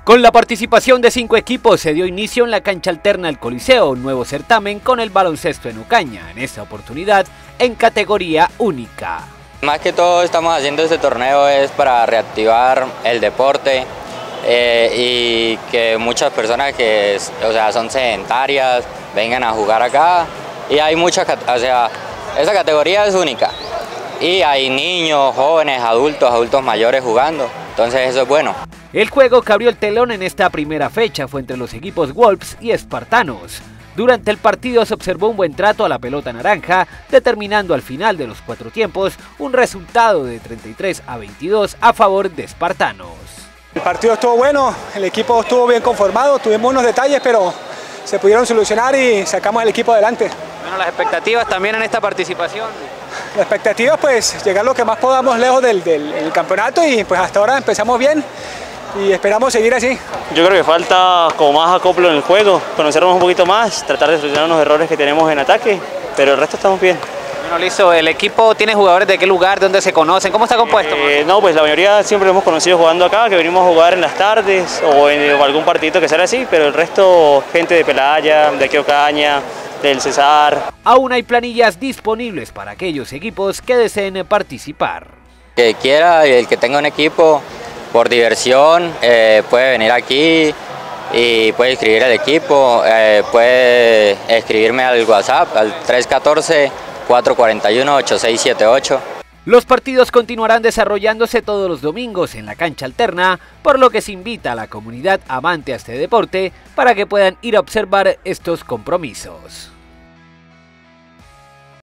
Con la participación de 5 equipos se dio inicio en la cancha alterna del Coliseo, un nuevo certamen con el baloncesto en Ocaña, en esta oportunidad en categoría única. Más que todo estamos haciendo este torneo es para reactivar el deporte y que muchas personas que son sedentarias vengan a jugar acá, y hay muchas, esta categoría es única y hay niños, jóvenes, adultos mayores jugando, entonces eso es bueno. El juego que abrió el telón en esta primera fecha fue entre los equipos Wolves y Espartanos. Durante el partido se observó un buen trato a la pelota naranja, determinando al final de los 4 tiempos un resultado de 33-22 a favor de Espartanos. El partido estuvo bueno, el equipo estuvo bien conformado, tuvimos unos detalles, pero se pudieron solucionar y sacamos el equipo adelante. Bueno, las expectativas también en esta participación. La expectativa pues llegar lo que más podamos lejos del campeonato, y pues hasta ahora empezamos bien y esperamos seguir así. Yo creo que falta como más acoplo en el juego, conocernos un poquito más, tratar de solucionar los errores que tenemos en ataque, pero el resto estamos bien. Bueno, listo. ¿El equipo tiene jugadores de qué lugar, de dónde se conocen? ¿Cómo está compuesto? No, pues la mayoría siempre lo hemos conocido jugando acá, que venimos a jugar en las tardes o en algún partidito que sea así, pero el resto gente de Pelaya, de aquí Ocaña, del Cesar. Aún hay planillas disponibles para aquellos equipos que deseen participar. Que quiera, el que tenga un equipo por diversión puede venir aquí y puede inscribir al equipo, puede escribirme al WhatsApp al 314-441-8678. Los partidos continuarán desarrollándose todos los domingos en la cancha alterna, por lo que se invita a la comunidad amante a este deporte para que puedan ir a observar estos compromisos.